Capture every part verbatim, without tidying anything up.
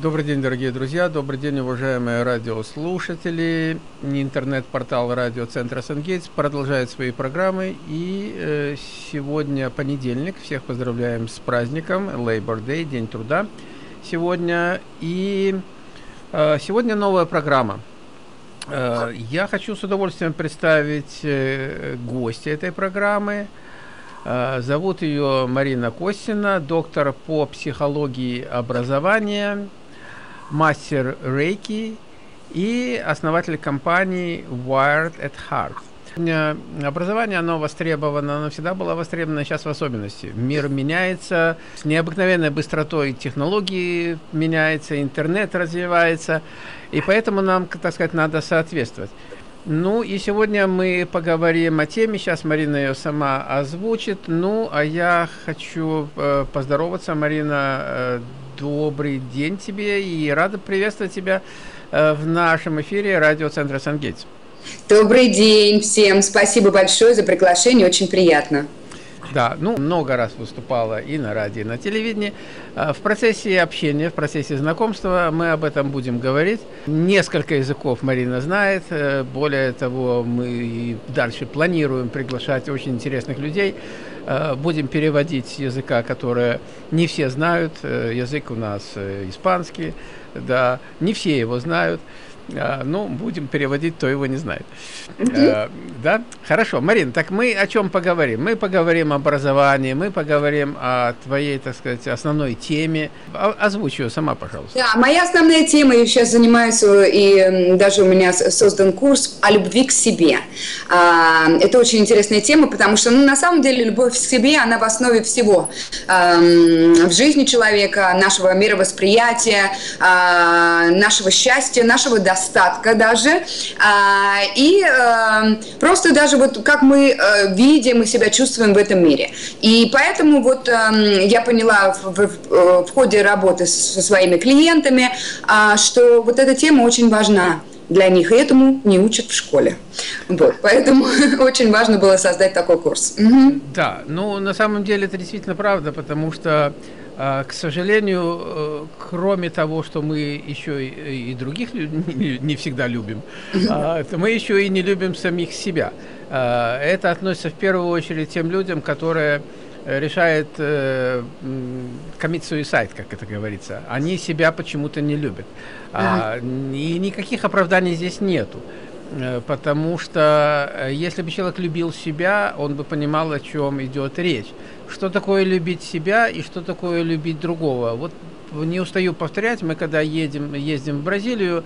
Добрый день, дорогие друзья, добрый день, уважаемые радиослушатели. Интернет-портал радиоцентра Сангейтс продолжает свои программы. И э, сегодня понедельник, всех поздравляем с праздником, Labor Day, День труда сегодня. И э, сегодня новая программа. Э, я хочу с удовольствием представить э, гостя этой программы. Э, зовут ее Марина Костина, доктор по психологии образования, мастер рейки и основатель компании Wired at Heart. Образование, оно востребовано, оно всегда было востребовано, сейчас в особенности. Мир меняется с необыкновенной быстротой, технологии меняются, интернет развивается, и поэтому нам, так сказать, надо соответствовать. Ну и сегодня мы поговорим о теме, сейчас Марина ее сама озвучит, ну а я хочу э, поздороваться, Марина, э, добрый день тебе и рада приветствовать тебя э, в нашем эфире радиоцентра Сангейтс. Добрый день всем, спасибо большое за приглашение, очень приятно. Да, ну, много раз выступала и на радио, и на телевидении. В процессе общения, в процессе знакомства мы об этом будем говорить. Несколько языков Марина знает. Более того, мы и дальше планируем приглашать очень интересных людей. Будем переводить с языка, который не все знают. Язык у нас испанский, да, не все его знают. А, ну, будем переводить, кто его не знает. Mm-hmm. а, да? Хорошо. Марин, так мы о чем поговорим? Мы поговорим об образовании, мы поговорим о твоей, так сказать, основной теме. О, озвучь ее сама, пожалуйста. Да, моя основная тема, я сейчас занимаюсь, и даже у меня создан курс о любви к себе. А, это очень интересная тема, потому что, ну, на самом деле, любовь к себе, она в основе всего. А, в жизни человека, нашего мировосприятия, а, нашего счастья, нашего достатка. Достатка даже, а, и а, просто даже вот как мы а, видим и себя чувствуем в этом мире. И поэтому вот а, я поняла в, в, в ходе работы со своими клиентами, а, что вот эта тема очень важна для них, и этому не учат в школе. Вот, поэтому очень важно было создать такой курс. Угу. Да, ну на самом деле это действительно правда, потому что к сожалению, кроме того, что мы еще и других не всегда любим, мы еще и не любим самих себя. Это относится в первую очередь к тем людям, которые решают commit suicide, как это говорится. Они себя почему-то не любят. И никаких оправданий здесь нету. Потому что если бы человек любил себя, он бы понимал, о чем идет речь. Что такое любить себя и что такое любить другого. Вот не устаю повторять, мы когда едем, ездим в Бразилию,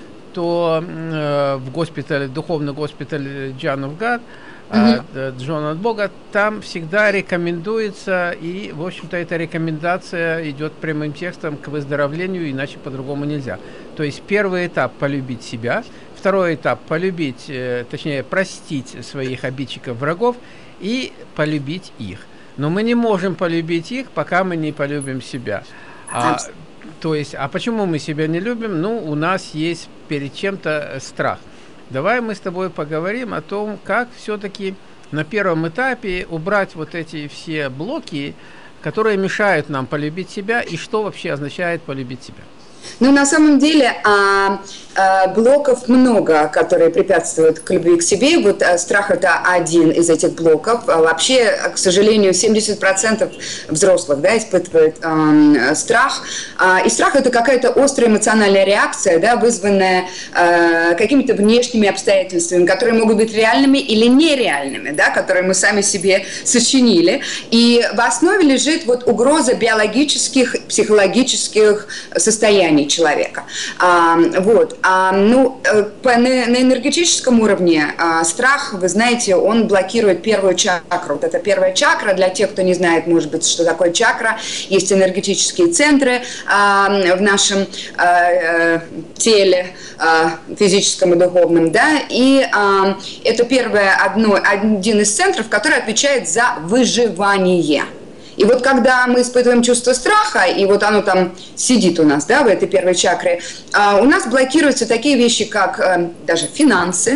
то э, в госпиталь, духовный госпиталь John of God, mm-hmm. Джон от Бога, там всегда рекомендуется, и, в общем-то, эта рекомендация идет прямым текстом к выздоровлению, иначе по-другому нельзя. То есть первый этап – полюбить себя, второй этап – полюбить, э, точнее, простить своих обидчиков, врагов и полюбить их. Но мы не можем полюбить их, пока мы не полюбим себя. А, то есть, а почему мы себя не любим? Ну, у нас есть перед чем-то страх. Давай мы с тобой поговорим о том, как все-таки на первом этапе убрать вот эти все блоки, которые мешают нам полюбить себя, и что вообще означает полюбить себя. Ну, на самом деле, а, а, блоков много, которые препятствуют к любви к себе. Вот а, страх – это один из этих блоков. А, вообще, к сожалению, семьдесят процентов взрослых, да, испытывают а, страх. А, и страх – это какая-то острая эмоциональная реакция, да, вызванная а, какими-то внешними обстоятельствами, которые могут быть реальными или нереальными, да, которые мы сами себе сочинили. И в основе лежит вот угроза биологических, психологических состояний человека. А, вот. А, ну, по, на, на энергетическом уровне а, страх, вы знаете, он блокирует первую чакру. Вот это первая чакра. Для тех, кто не знает, может быть, что такое чакра, есть энергетические центры а, в нашем а, теле, а, физическом и духовном, да, и а, это первое, одно, один из центров, который отвечает за выживание. И вот когда мы испытываем чувство страха, и вот оно там сидит у нас, да, в этой первой чакре, у нас блокируются такие вещи, как даже финансы,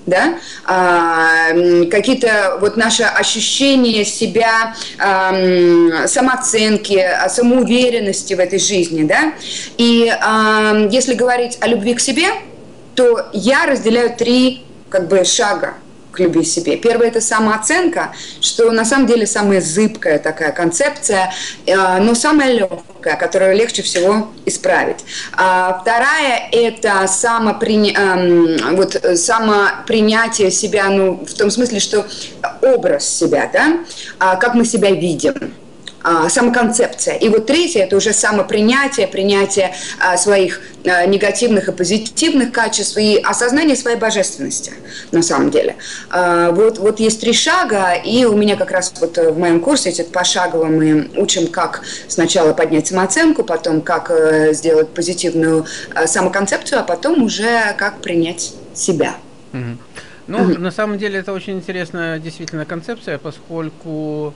да, а, какие-то вот наши ощущения себя, а, самооценки, самоуверенности в этой жизни, да, и а, если говорить о любви к себе, то я разделяю три как бы шага к любви к себе. Первое – это самооценка, что на самом деле самая зыбкая такая концепция, но самая легкая, которую легче всего исправить. А вторая – это самопри... вот, самопринятие себя, ну, в том смысле, что образ себя, да, как мы себя видим. Самоконцепция. И вот третье – это уже самопринятие, принятие а, своих а, негативных и позитивных качеств и осознание своей божественности, на самом деле. А, вот, вот есть три шага, и у меня как раз вот в моем курсе эти пошагово мы учим, как сначала поднять самооценку, потом как а, сделать позитивную а, самоконцепцию, а потом уже как принять себя. Mm-hmm. Ну, mm-hmm. на самом деле это очень интересная действительно концепция, поскольку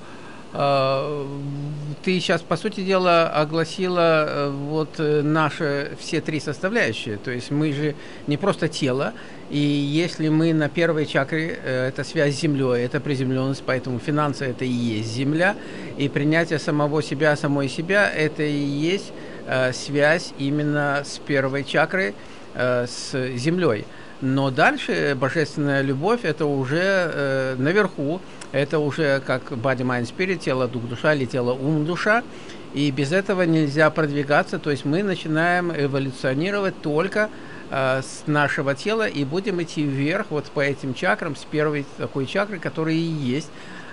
ты сейчас, по сути дела, огласила вот наши все три составляющие. То есть мы же не просто тело, и если мы на первой чакре, это связь с Землей, это приземленность, поэтому финансы – это и есть Земля, и принятие самого себя, самой себя – это и есть связь именно с первой чакрой, с Землей. Но дальше божественная любовь – это уже наверху, это уже как body, mind, spirit, тело, дух, душа или тело, ум, душа. И без этого нельзя продвигаться. То есть мы начинаем эволюционировать только э, с нашего тела и будем идти вверх вот по этим чакрам, с первой такой чакры, которая и есть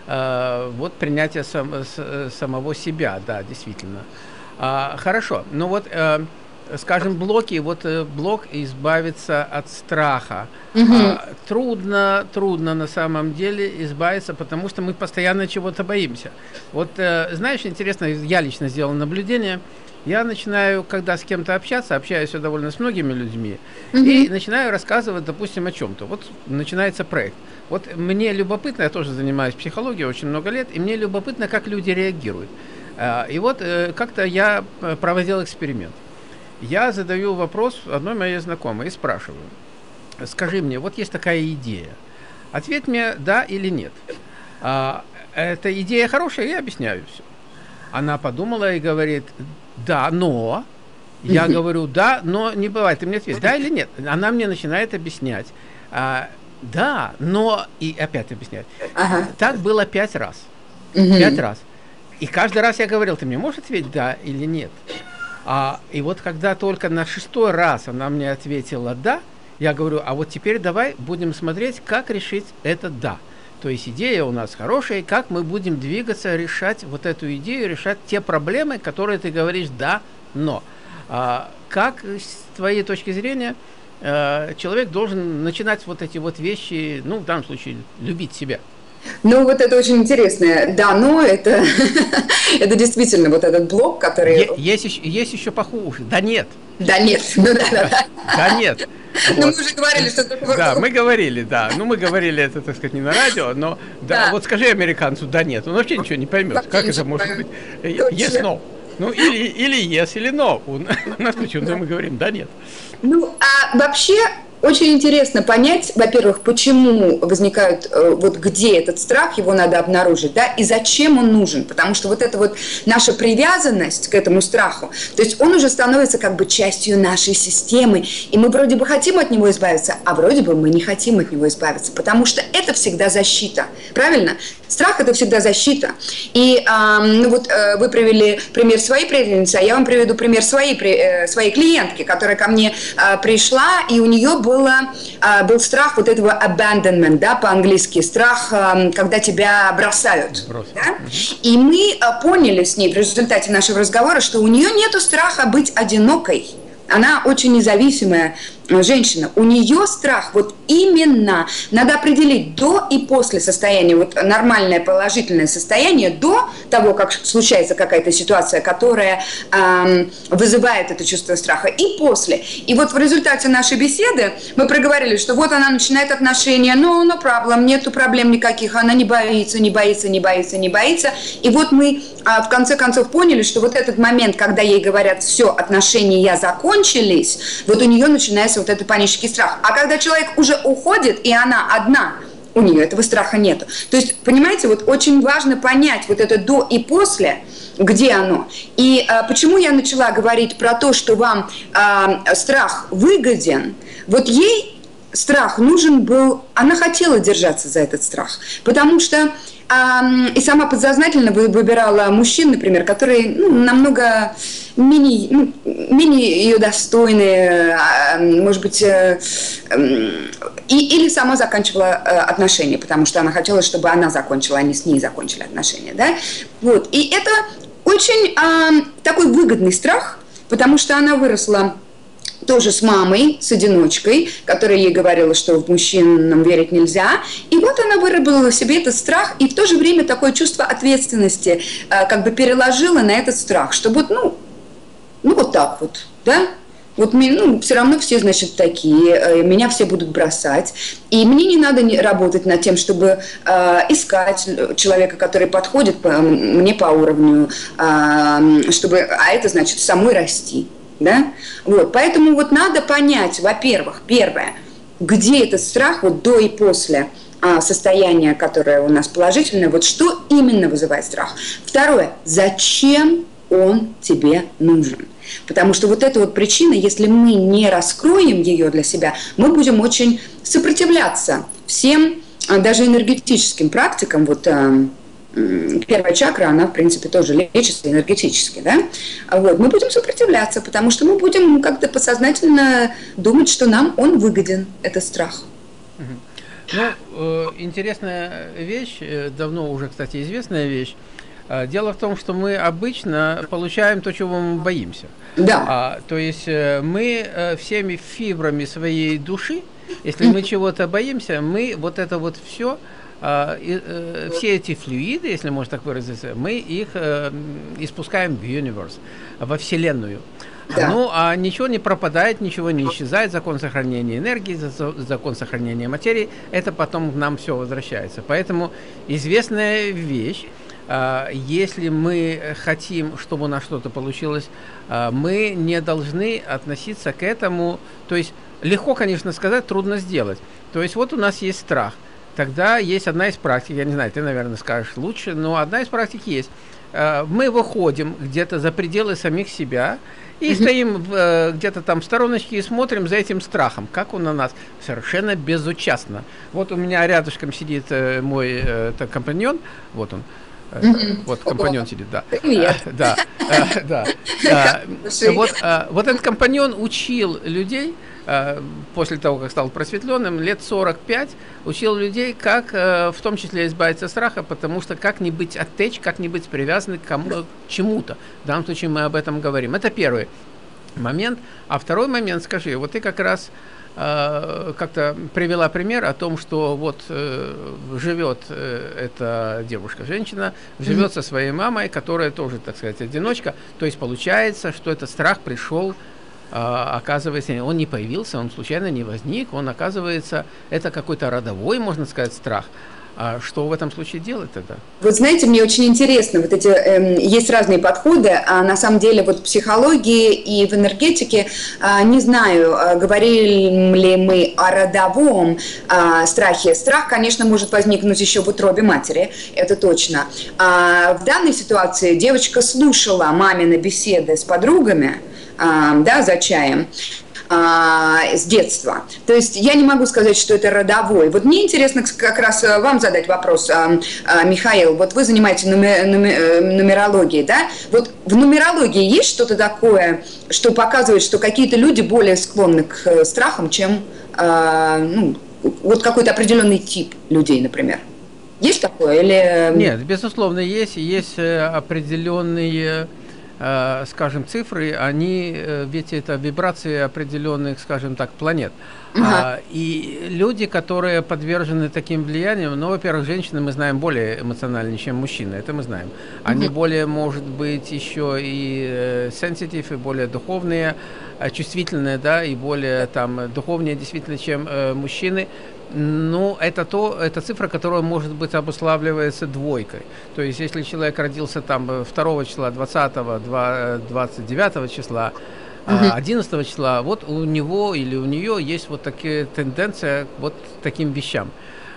э, вот принятие сам, с, самого себя, да, действительно. А, хорошо, ну вот... Э, Скажем, блоки, вот блок избавиться от страха. Mm-hmm. А, трудно, трудно на самом деле избавиться, потому что мы постоянно чего-то боимся. Вот, э, знаешь, интересно, я лично сделал наблюдение. Я начинаю, когда с кем-то общаться, общаюсь я довольно с многими людьми, mm-hmm. и начинаю рассказывать, допустим, о чем-то. Вот начинается проект. Вот мне любопытно, я тоже занимаюсь психологией очень много лет, и мне любопытно, как люди реагируют. А, и вот э, как-то я проводил эксперимент. Я задаю вопрос одной моей знакомой и спрашиваю: скажи мне, вот есть такая идея, ответь мне да или нет. А, эта идея хорошая, я объясняю все. Она подумала и говорит: да, но. Я говорю: да, но не бывает. Ты мне ответь, да или нет. Она мне начинает объяснять: а, да, но, и опять объяснять. Ага. Так было пять раз. Угу. Пять раз. И каждый раз я говорил: ты мне можешь ответить да или нет. А, и вот когда только на шестой раз она мне ответила «да», я говорю: а вот теперь давай будем смотреть, как решить это «да». То есть идея у нас хорошая, как мы будем двигаться, решать вот эту идею, решать те проблемы, которые ты говоришь «да, но». А, как, с твоей точки зрения, а, человек должен начинать вот эти вот вещи, ну, в данном случае, любить себя? Ну, вот это очень интересно. Да, но это, это действительно вот этот блок, который... Е- есть, еще, есть еще похуже. Да нет. Да нет. Ну, да, да, да. Да нет. Ну, вот. Мы уже говорили, что... Да, мы говорили, да. Ну, мы говорили это, так сказать, не на радио, но... Да, да. Вот скажи американцу «да нет», он вообще ничего не поймет. Вообще как это может поймет. Быть? Yes, no. Ну, или, или yes, или no. У нас почему-то мы говорим «да нет». Ну, а вообще... Очень интересно понять, во-первых, почему возникают, вот где этот страх, его надо обнаружить, да, и зачем он нужен, потому что вот эта вот наша привязанность к этому страху, то есть он уже становится как бы частью нашей системы, и мы вроде бы хотим от него избавиться, а вроде бы мы не хотим от него избавиться, потому что это всегда защита, правильно? Страх – это всегда защита. И э, ну вот э, вы привели пример своей приятельницы, а я вам приведу пример своей, э, своей клиентки, которая ко мне э, пришла, и у нее было, э, был страх вот этого abandonment, да, по-английски, страх, э, когда тебя бросают. Да? И мы э, поняли с ней в результате нашего разговора, что у нее нет страха быть одинокой. Она очень независимая женщина. У нее страх вот именно, надо определить до и после состояния, вот нормальное положительное состояние, до того, как случается какая-то ситуация, которая эм, вызывает это чувство страха, и после. И вот в результате нашей беседы мы проговорили, что вот она начинает отношения, no, no problem, нету проблем никаких, она не боится, не боится, не боится, не боится. И вот мы э, в конце концов поняли, что вот этот момент, когда ей говорят: все, отношения закончились, вот у нее начинается появляется вот этот панический страх. А когда человек уже уходит, и она одна, у нее этого страха нет. То есть, понимаете, вот очень важно понять вот это до и после, где оно. И а, почему я начала говорить про то, что вам а, страх выгоден, вот ей страх нужен был, она хотела держаться за этот страх, потому что и сама подсознательно выбирала мужчин, например, которые ну, намного менее, ну, менее ее достойны, может быть, и, или сама заканчивала отношения, потому что она хотела, чтобы она закончила, а не с ней закончили отношения. Да? Вот. И это очень а, такой выгодный страх, потому что она выросла тоже с мамой, с одиночкой, которая ей говорила, что в мужчинам верить нельзя. И вот она выработала в себе этот страх и в то же время такое чувство ответственности как бы переложила на этот страх, что вот, ну, ну вот так вот, да, вот ну, все равно все, значит, такие, меня все будут бросать, и мне не надо работать над тем, чтобы э, искать человека, который подходит по, мне по уровню, э, чтобы, а это значит самой расти. Да? Вот, поэтому вот надо понять, во-первых, первое, где этот страх вот до и после а, состояния, которое у нас положительное, вот что именно вызывает страх. Второе, зачем он тебе нужен? Потому что вот эта вот причина, если мы не раскроем ее для себя, мы будем очень сопротивляться всем, даже энергетическим практикам, вот, первая чакра, она, в принципе, тоже лечится энергетически, да? Вот. Мы будем сопротивляться, потому что мы будем как-то подсознательно думать, что нам он выгоден, этот страх. Ну, э, интересная вещь, давно уже, кстати, известная вещь. Дело в том, что мы обычно получаем то, чего мы боимся. Да. А, то есть мы всеми фибрами своей души, если мы чего-то боимся, мы вот это вот все... Uh, и, uh, все эти флюиды, если можно так выразиться, мы их uh, испускаем в universe, во Вселенную. Да. Ну, а ничего не пропадает, ничего не исчезает, закон сохранения энергии, закон сохранения материи, это потом к нам все возвращается. Поэтому известная вещь, uh, если мы хотим, чтобы у нас что-то получилось, uh, мы не должны относиться к этому, то есть легко, конечно, сказать, трудно сделать. То есть вот у нас есть страх. Тогда есть одна из практик, я не знаю, ты, наверное, скажешь лучше, но одна из практик есть. Мы выходим где-то за пределы самих себя и mm-hmm. стоим где-то там в стороночке и смотрим за этим страхом, как он на нас совершенно безучастно. Вот у меня рядышком сидит мой это, компаньон, вот он. Mm-hmm. Вот компаньон сидит, да. Привет. Да, да, да. Вот, вот этот компаньон учил людей, после того, как стал просветленным, лет сорок пять, учил людей, как в том числе избавиться от страха, потому что как не быть attached, как не быть привязанным к, кому, к чему-то. В данном случае мы об этом говорим. Это первый момент. А второй момент, скажи, вот ты как раз э, как-то привела пример о том, что вот э, живет э, эта девушка, женщина, живет mm-hmm. со своей мамой, которая тоже, так сказать, одиночка. То есть получается, что этот страх пришел, оказывается, он не появился, он случайно не возник, он, оказывается, это какой-то родовой, можно сказать, страх. А что в этом случае делать тогда? Вот знаете, мне очень интересно, вот эти, э, есть разные подходы, а на самом деле вот в психологии и в энергетике, э, не знаю, э, говорили ли мы о родовом э, страхе. Страх, конечно, может возникнуть еще в утробе матери, это точно. А в данной ситуации девочка слушала мамины беседы с подругами, да, за чаем, а, с детства. То есть я не могу сказать, что это родовой. Вот мне интересно как раз вам задать вопрос, а, а, Михаил. Вот вы занимаетесь нумер, нумер, нумерологией, да? Вот в нумерологии есть что-то такое, что показывает, что какие-то люди более склонны к страхам, чем а, ну, вот какой-то определенный тип людей, например? Есть такое? Или... Нет, безусловно, есть. Есть определенные... скажем, цифры, они, ведь это вибрации определенных, скажем так, планет. Uh-huh. А, и люди, которые подвержены таким влияниям, ну, во-первых, женщины мы знаем более эмоциональнее, чем мужчины, это мы знаем. Они uh-huh. более, может быть, еще и сенситив, и более духовные, чувствительные, да, и более там духовнее действительно, чем э, мужчины. Ну, это то, это цифра, которая, может быть, обуславливается двойкой. То есть, если человек родился там второго числа, двадцатого, двадцать девятого числа, А одиннадцатого числа вот у него или у нее есть вот такая тенденция к вот таким вещам.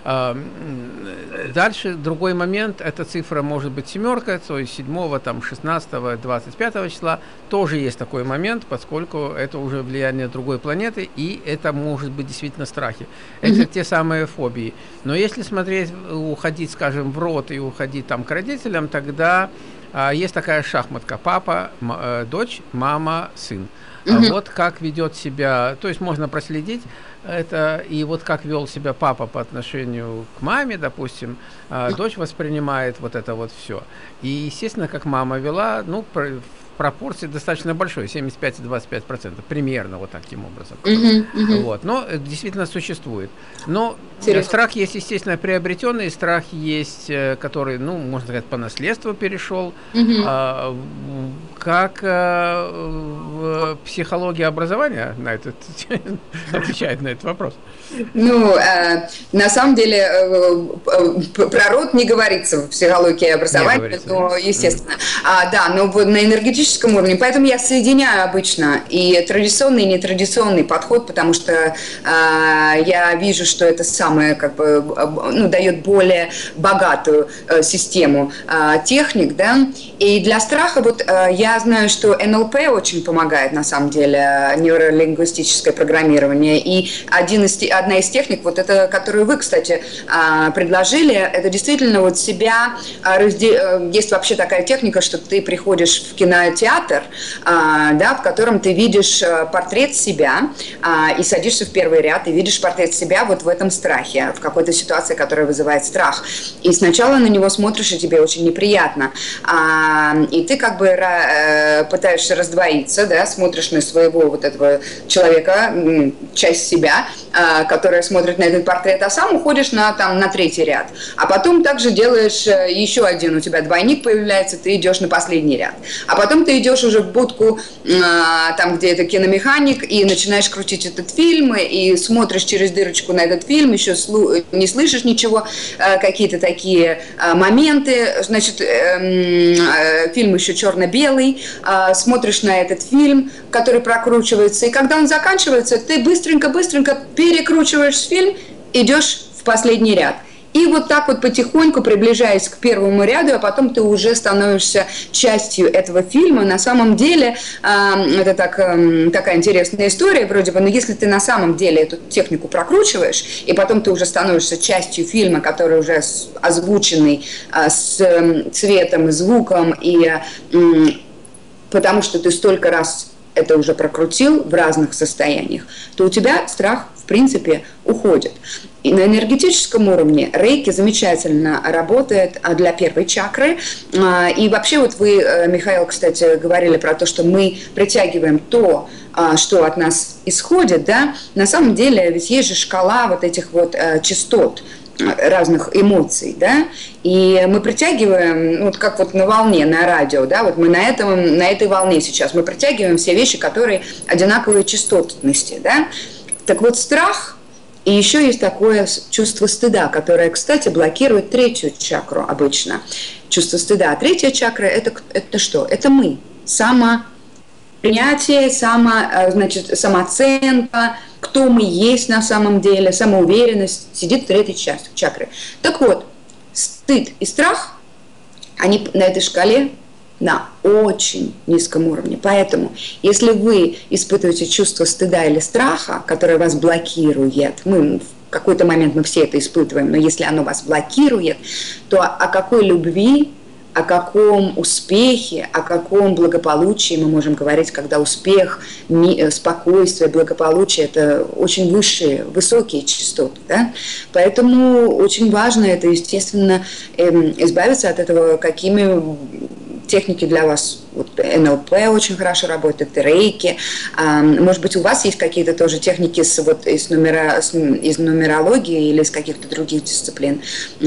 Дальше другой момент, эта цифра может быть семерка, то есть седьмого, там, шестнадцатого, двадцать пятого числа тоже есть такой момент, поскольку это уже влияние другой планеты, и это может быть действительно страхи. Это mm-hmm. те самые фобии. Но если смотреть, уходить, скажем, в род и уходить там к родителям, тогда а, есть такая шахматка: папа, м- дочь, мама, сын. Mm-hmm. А вот как ведет себя, то есть можно проследить это, и вот как вел себя папа по отношению к маме, допустим, а дочь воспринимает вот это вот все. И, естественно, как мама вела, ну, в пропорции достаточно большой, семьдесят пять и двадцать пять процентов, примерно вот таким образом. Uh-huh, uh-huh. Вот. Но действительно существует. Но Интересно. Страх есть, естественно, приобретенный, страх есть, который, ну, можно сказать, по наследству перешел. Uh-huh. А, как а, в психологии образования на этот, отвечает на этот вопрос? Ну, э, на самом деле, э, э, про род не говорится в психологии образования, но, естественно. Mm. А, да, но на энергетическом уровне. Поэтому я соединяю обычно и традиционный, и нетрадиционный подход, потому что э, я вижу, что это самое, как бы, ну, дает более богатую э, систему э, техник, да. И для страха, вот э, я знаю, что эн эл пэ очень помогает, на самом деле, нейролингвистическое программирование. И один из одна из техник, вот это, которую вы, кстати, предложили, это действительно вот себя, есть вообще такая техника, что ты приходишь в кинотеатр, да, в котором ты видишь портрет себя и садишься в первый ряд и видишь портрет себя вот в этом страхе, в какой-то ситуации, которая вызывает страх. И сначала на него смотришь, и тебе очень неприятно. И ты как бы пытаешься раздвоиться, да, смотришь на своего вот этого человека, часть себя, которая смотрит на этот портрет, а сам уходишь на, там, на третий ряд. А потом также делаешь еще один, у тебя двойник появляется, ты идешь на последний ряд. А потом ты идешь уже в будку, там, где это киномеханик, и начинаешь крутить этот фильм, и смотришь через дырочку на этот фильм, еще не слышишь ничего, какие-то такие моменты. Значит, фильм еще черно-белый, смотришь на этот фильм, который прокручивается, и когда он заканчивается, ты быстренько-быстренько перекручиваешь фильм, идешь в последний ряд. И вот так вот потихоньку, приближаясь к первому ряду, а потом ты уже становишься частью этого фильма. На самом деле, э, это так, э, такая интересная история вроде бы, но если ты на самом деле эту технику прокручиваешь, и потом ты уже становишься частью фильма, который уже озвученный, э, с э, цветом и звуком, и э, потому что ты столько раз это уже прокрутил в разных состояниях, то у тебя страх, в принципе, уходит. И на энергетическом уровне рейки замечательно работает для первой чакры. И вообще, вот вы, Михаил, кстати, говорили про то, что мы притягиваем то, что от нас исходит, да? На самом деле, ведь есть же шкала вот этих вот частот разных эмоций, да, и мы притягиваем, вот как вот на волне, на радио, да, вот мы на этом, на этой волне сейчас, мы притягиваем все вещи, которые одинаковые частотности, да. Так вот, страх, и еще есть такое чувство стыда, которое, кстати, блокирует третью чакру обычно. Чувство стыда. А третья чакра – это, это что? Это мы, самопринятие, само, значит, самооценка, кто мы есть на самом деле, самоуверенность сидит в третьей чакре. Так вот, стыд и страх, они на этой шкале на очень низком уровне. Поэтому, если вы испытываете чувство стыда или страха, которое вас блокирует, мы в какой-то момент мы все это испытываем, но если оно вас блокирует, то о какой любви, о каком успехе, о каком благополучии мы можем говорить, когда успех, спокойствие, благополучие – это очень высшие, высокие частоты. Да? Поэтому очень важно это, естественно, избавиться от этого, какими техники для вас. Вот эн эл пэ очень хорошо работает, рейки. Может быть, у вас есть какие-то тоже техники с, вот, из, нумера, из нумерологии или из каких-то других дисциплин.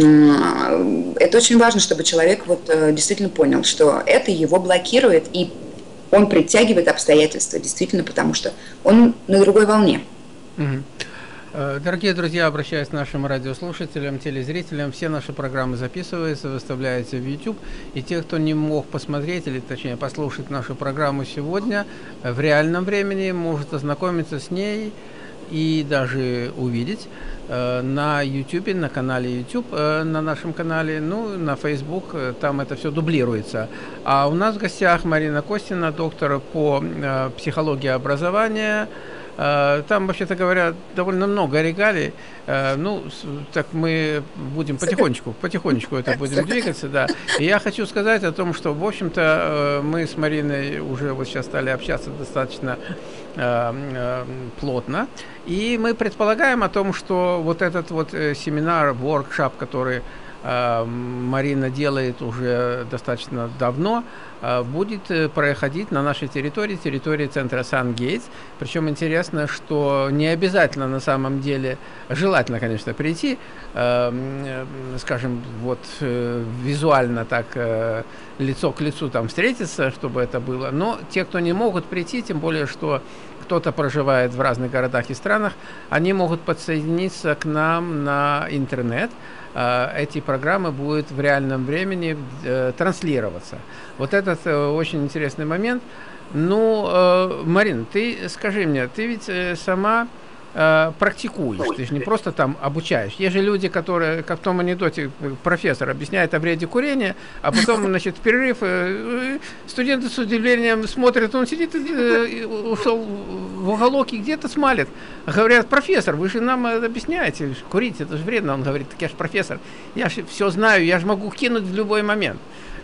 Это очень важно, чтобы человек вот действительно понял, что это его блокирует, и он притягивает обстоятельства, действительно, потому что он на другой волне. Mm-hmm. Дорогие друзья, обращаюсь к нашим радиослушателям, телезрителям. Все наши программы записываются, выставляются в YouTube. И те, кто не мог посмотреть, или точнее послушать нашу программу сегодня, в реальном времени может ознакомиться с ней и даже увидеть э, на YouTube, на канале YouTube, э, на нашем канале, ну, на Facebook, э, там это все дублируется. А у нас в гостях Марина Костина, доктор по э, психологии образования. Там, вообще-то говоря, довольно много регалий. Ну, так мы будем потихонечку, потихонечку это будем двигаться, да. И я хочу сказать о том, что, в общем-то, мы с Мариной уже вот сейчас стали общаться достаточно плотно. И мы предполагаем о том, что вот этот вот семинар, воркшоп, который Марина делает уже достаточно давно, будет проходить на нашей территории, территории центра Сан-Гейтс. Причем интересно, что не обязательно на самом деле, желательно, конечно, прийти, скажем, вот визуально так лицо к лицу там встретиться, чтобы это было. Но те, кто не могут прийти, тем более, что кто-то проживает в разных городах и странах, они могут подсоединиться к нам на интернет. Эти программы будут в реальном времени э, транслироваться. Вот этот э, очень интересный момент. Ну, э, Марин, ты скажи мне, ты ведь э, сама э, практикуешь, ты же не просто там обучаешь. Есть же люди, которые, как в том анекдоте, профессор объясняет о вреде курения, а потом, значит, в перерыв э, студенты с удивлением смотрят, он сидит, э, ушел в уголок и где-то смалит. Говорят: профессор, вы же нам объясняете, курить это же вредно. Он говорит: так я же профессор, я же все знаю, я же могу кинуть в любой момент.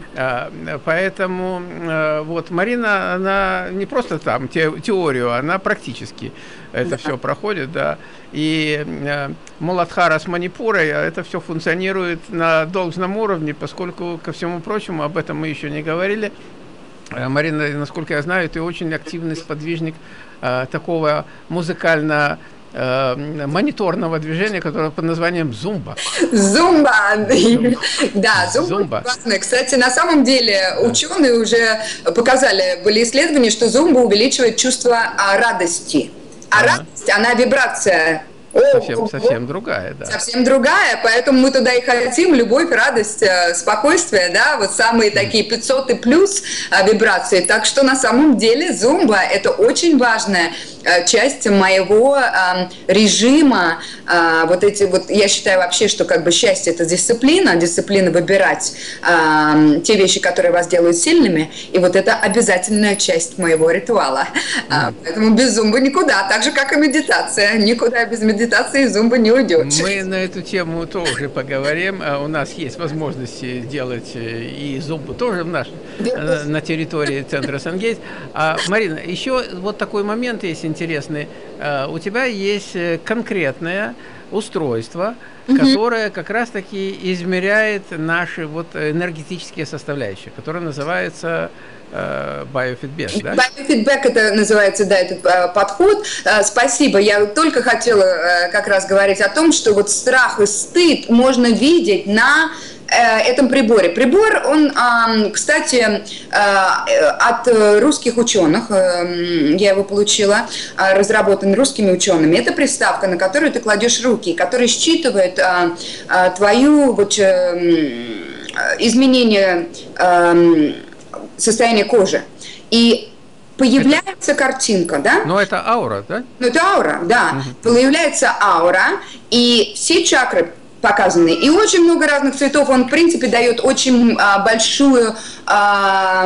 Поэтому вот Марина, она не просто там теорию, она практически это все проходит, да. И Муладхара с Манипурой, это все функционирует на должном уровне, поскольку, ко всему прочему, об этом мы еще не говорили. Марина, насколько я знаю, ты очень активный сподвижник э, такого музыкально э, мониторного движения, которое под названием зумба. Зумба, да, зумба. Кстати, на самом деле ученые уже показали, были исследования, что зумба увеличивает чувство радости. А радость, она вибрация. Совсем, совсем другая, да. Совсем другая, поэтому мы туда и хотим, любовь, радость, спокойствие, да, вот самые такие пятьсот и плюс вибрации. Так что на самом деле зумба – это очень важная часть моего э, режима. Э, вот эти вот, я считаю вообще, что как бы счастье – это дисциплина, дисциплина выбирать э, те вещи, которые вас делают сильными, и вот это обязательная часть моего ритуала. Mm. Поэтому без зумбы никуда, так же, как и медитация. Никуда без медитации и зумбы не уйдет. Мы на эту тему тоже поговорим. У нас есть возможности делать и зумбу тоже в наш, на территории центра Сан-Гейтс. А, Марина, еще вот такой момент есть интересный. У тебя есть конкретное устройство, mm-hmm. которое как раз-таки измеряет наши вот энергетические составляющие, которое называется биофидбэк, да? Биофидбэк это называется, да, этот подход. Спасибо. Я только хотела как раз говорить о том, что вот страх и стыд можно видеть на этом приборе. Прибор, он, кстати, от русских ученых, я его получила, разработан русскими учеными. Это приставка, на которую ты кладешь руки, которая считывает твою вот изменение состояния кожи. И появляется это, картинка, да? Но это аура, да? Ну, это аура, да. Угу. Появляется аура, и все чакры показаны. И очень много разных цветов. Он, в принципе, дает очень а, большую... А,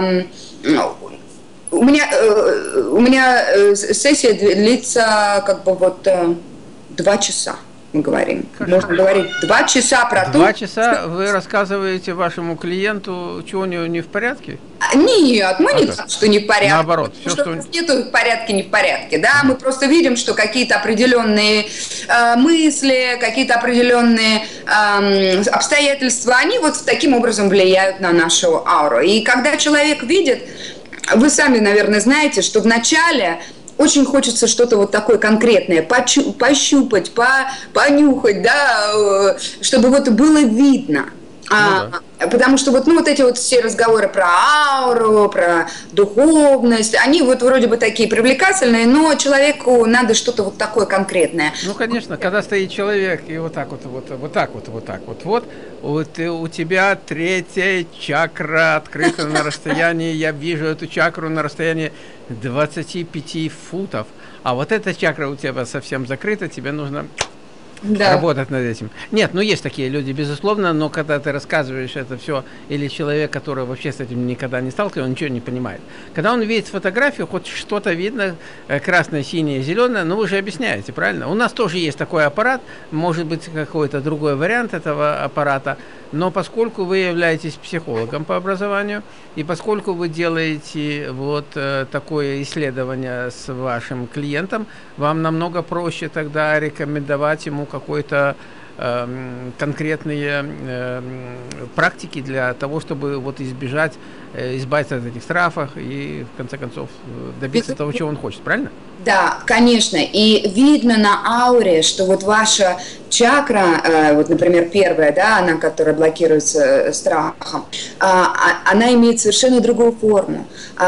у меня, а, у меня сессия длится как бы вот а, два часа. Мы говорим. Хорошо. Можно говорить два часа про то. Два часа вы рассказываете вашему клиенту, что у него не в порядке? Нет, мы а не так, что не в порядке. Наоборот, все, что, что нету в порядке, не в порядке, да. Mm. Мы просто видим, что какие-то определенные э, мысли, какие-то определенные э, обстоятельства, они вот таким образом влияют на нашу ауру. И когда человек видит, вы сами, наверное, знаете, что вначале очень хочется что-то вот такое конкретное, почу, пощупать, по, понюхать, да, чтобы вот было видно. А, Ну, да. Потому что вот, ну, вот эти вот все разговоры про ауру, про духовность, они вот вроде бы такие привлекательные, но человеку надо что-то вот такое конкретное. Ну, конечно, когда стоит человек и вот так вот, вот, вот так вот, вот так вот, вот, вот и у тебя третья чакра открыта на расстоянии, я вижу эту чакру на расстоянии двадцати пяти футов, а вот эта чакра у тебя совсем закрыта, тебе нужно Да. работать над этим. Нет, ну есть такие люди, безусловно, но когда ты рассказываешь это все, или человек, который вообще с этим никогда не сталкивался, он ничего не понимает. Когда он видит фотографию, хоть что-то видно, э, красное, синее, зеленое, ну вы же объясняете, правильно? У нас тоже есть такой аппарат, может быть какой-то другой вариант этого аппарата, но поскольку вы являетесь психологом по образованию, и поскольку вы делаете вот э, такое исследование с вашим клиентом, вам намного проще тогда рекомендовать ему какой-то э, конкретные э, практики для того, чтобы вот избежать, э, избавиться от этих страхов и в конце концов добиться того, чего он хочет, правильно? Да, конечно. И видно на ауре, что вот ваша чакра, э, вот, например, первая, да, она, которая блокируется страхом, э, она имеет совершенно другую форму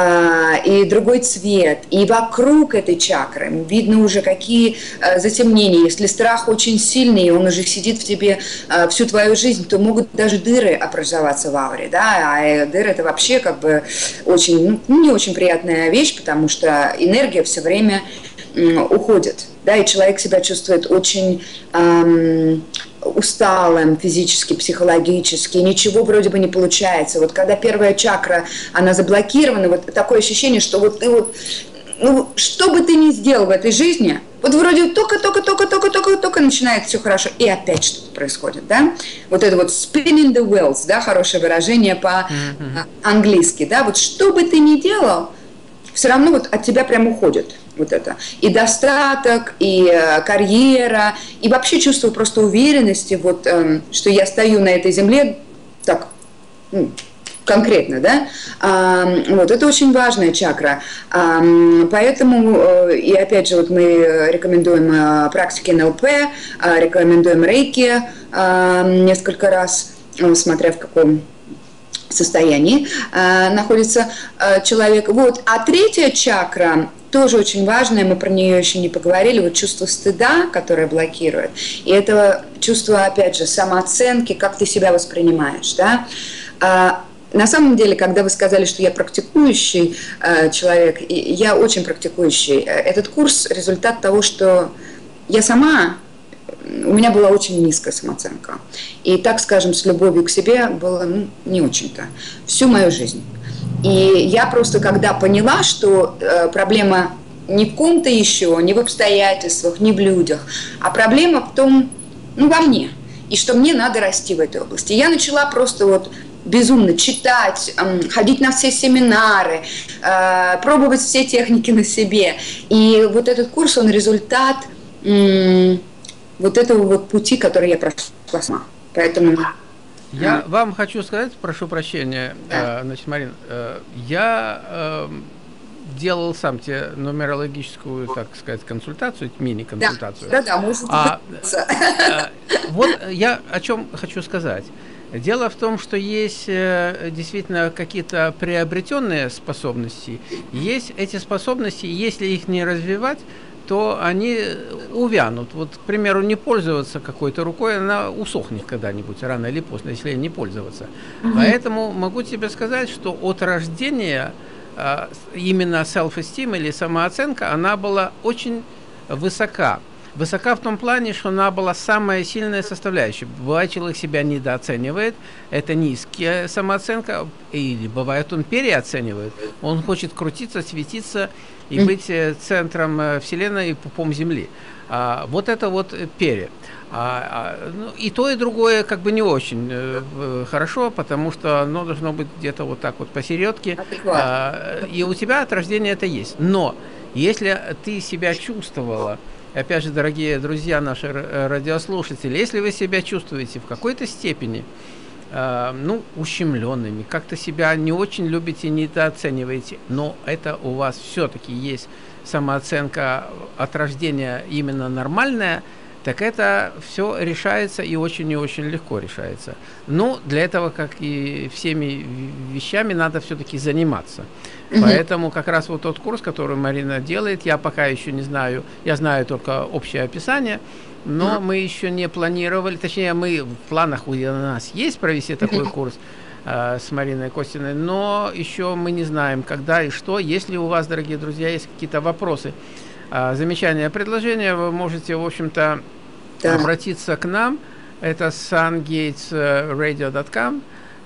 э, и другой цвет. И вокруг этой чакры видно уже какие э, затемнения. Если страх очень сильный, и он уже сидит в тебе э, всю твою жизнь, то могут даже дыры образоваться в ауре, да, а э, дыры это вообще как бы очень, ну, не очень приятная вещь, потому что энергия все время уходит, да, и человек себя чувствует очень эм, усталым физически, психологически, ничего вроде бы не получается. Вот когда первая чакра, она заблокирована, вот такое ощущение, что вот ты вот, ну, что бы ты ни сделал в этой жизни, вот вроде только-только-только-только-только-только начинает все хорошо, и опять что-то происходит, да? Вот это вот spinning the wheels, да, хорошее выражение по-английски, да, вот что бы ты ни делал, все равно вот от тебя прям уходит вот это. И достаток, и э, карьера, и вообще чувство просто уверенности, вот, э, что я стою на этой земле так, ну, конкретно, да, а, вот, это очень важная чакра, а, поэтому, э, и опять же, вот мы рекомендуем э, практики эн эл пэ, э, рекомендуем рейки э, несколько раз, э, смотря в каком состоянии э, находится э, человек. Вот. А третья чакра тоже очень важная, мы про нее еще не поговорили, вот чувство стыда, которое блокирует, и это чувство, опять же, самооценки, как ты себя воспринимаешь, да. А, на самом деле, когда вы сказали, что я практикующий э, человек, и я очень практикующий, этот курс – результат того, что я сама, у меня была очень низкая самооценка. И, так скажем, с любовью к себе было, ну, не очень-то, всю мою жизнь. И я просто, когда поняла, что э, проблема не в ком-то еще, не в обстоятельствах, не в людях, а проблема в том, ну, во мне, и что мне надо расти в этой области. Я начала просто вот безумно читать, э, ходить на все семинары, э, пробовать все техники на себе. И вот этот курс, он результат э, вот этого вот пути, который я прошла сама. Поэтому... Я вам хочу сказать, прошу прощения, Да. э, значит, Марин, э, я э, делал сам тебе нумерологическую, так сказать, консультацию, мини-консультацию. Да, да, да, может а, э, Вот я о чем хочу сказать. Дело в том, что есть э, действительно какие-то приобретенные способности, есть эти способности, если их не развивать, то они увянут. Вот, к примеру, не пользоваться какой-то рукой, она усохнет когда-нибудь, рано или поздно, если не пользоваться. Mm-hmm. Поэтому могу тебе сказать, что от рождения а, именно self-esteem или самооценка, она была очень высока. Высока в том плане, что она была самая сильная составляющая. Бывает, человек себя недооценивает, это низкая самооценка, или бывает, он переоценивает. Он хочет крутиться, светиться и быть центром Вселенной и пупом Земли. А, вот это вот пере. А, а, ну, и то, и другое как бы не очень э, хорошо, потому что оно должно быть где-то вот так вот посередке. А, и у тебя от рождения это есть. Но если ты себя чувствовала, опять же, дорогие друзья, наши радиослушатели, если вы себя чувствуете в какой-то степени э, ну, ущемленными, как-то себя не очень любите, недооцениваете, но это у вас все-таки есть самооценка от рождения именно нормальная, так это все решается и очень и очень легко решается. Но для этого, как и всеми вещами, надо все-таки заниматься. Mm-hmm. Поэтому как раз вот тот курс, который Марина делает, я пока еще не знаю, я знаю только общее описание, но mm-hmm. мы еще не планировали, точнее, мы в планах у нас есть провести такой mm-hmm. курс э, с Мариной Костиной, но еще мы не знаем, когда и что. Если у вас, дорогие друзья, есть какие-то вопросы, э, замечания, предложения, вы можете, в общем-то, да. обратиться к нам. Это sungates radio dot com.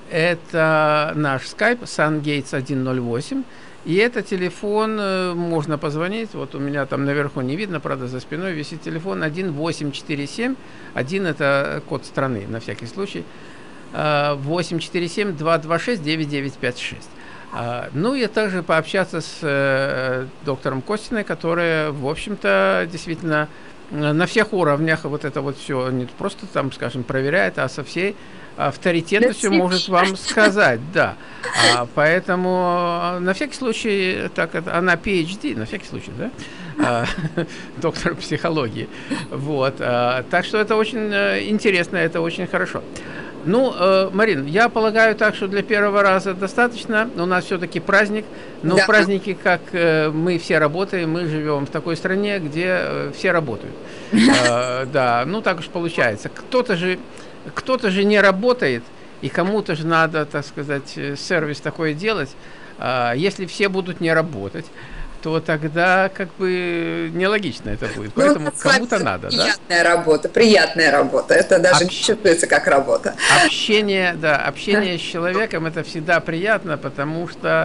Это наш скайп sungates сто восемь, и это телефон, можно позвонить, вот у меня там наверху не видно, правда, за спиной висит телефон один восемь четыре семь, один это код страны, на всякий случай, восемь четыре семь два два шесть девять девять пять шесть. Ну и также пообщаться с доктором Костиной, которая, в общем-то, действительно на всех уровнях вот это вот все не просто там, скажем, проверяет, а со всей авторитетностью может вам сказать, да. А, поэтому на всякий случай, так она пи эйч ди, на всякий случай, да, а, доктор психологии. Вот. А, так что это очень интересно, это очень хорошо. Ну, э, Марин, я полагаю так, что для первого раза достаточно. У нас все-таки праздник. Но да. в празднике, как э, мы все работаем, мы живем в такой стране, где э, все работают. Э, да, ну так уж получается. Кто-то же, кто-то же не работает, и кому-то же надо, так сказать, сервис такой делать. Э, если все будут не работать, то тогда как бы нелогично это будет. Поэтому ну, кому-то надо, приятная да? Приятная работа, приятная работа. Это даже Общ... не чувствуется как работа. Общение, да, общение с человеком это всегда приятно, потому что,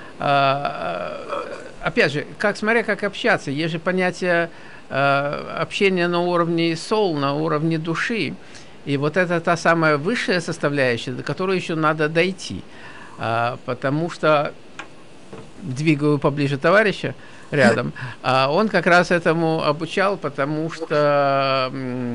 э, опять же, как смотря как общаться, есть же понятие э, общения на уровне soul, на уровне души. И вот это та самая высшая составляющая, до которой еще надо дойти. Э, потому что двигаю поближе товарища рядом, а он как раз этому обучал, потому что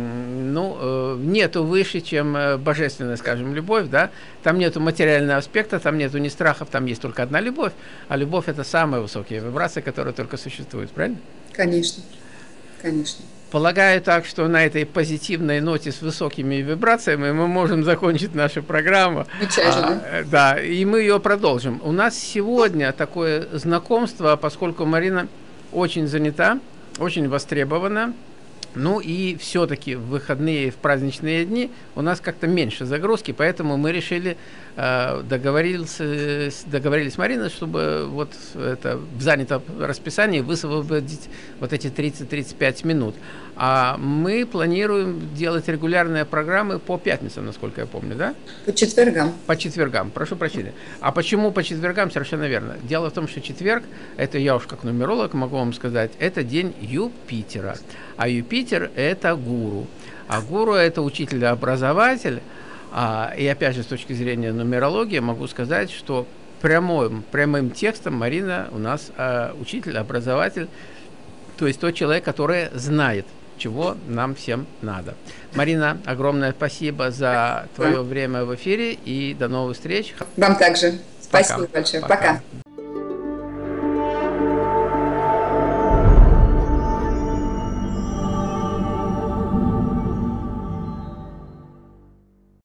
ну, нету выше, чем божественная, скажем, любовь, да, там нету материального аспекта, там нету ни страхов, там есть только одна любовь, а любовь это самая высокая вибрация, которая только существует, правильно? Конечно, конечно. Полагаю так, что на этой позитивной ноте с высокими вибрациями мы можем закончить нашу программу. А, да, и мы ее продолжим. У нас сегодня такое знакомство, поскольку Марина очень занята, очень востребована. Ну и все-таки в выходные, в праздничные дни у нас как-то меньше загрузки, поэтому мы решили, э, договорились, договорились с Мариной, чтобы вот это в занятом расписании высвободить вот эти тридцать-тридцать пять минут. А мы планируем делать регулярные программы по пятницам, насколько я помню, да? По четвергам. По четвергам, прошу прощения. А почему по четвергам? Совершенно верно. Дело в том, что четверг, это я уж как нумеролог могу вам сказать, это день Юпитера. А Юпитер – это гуру. А гуру – это учитель-образователь. А, и опять же, с точки зрения нумерологии, могу сказать, что прямым, прямым текстом Марина у нас а, учитель-образователь, то есть тот человек, который знает, чего нам всем надо. Марина, огромное спасибо за твое время в эфире и до новых встреч. Вам также. Спасибо Пока. большое. Пока. Пока.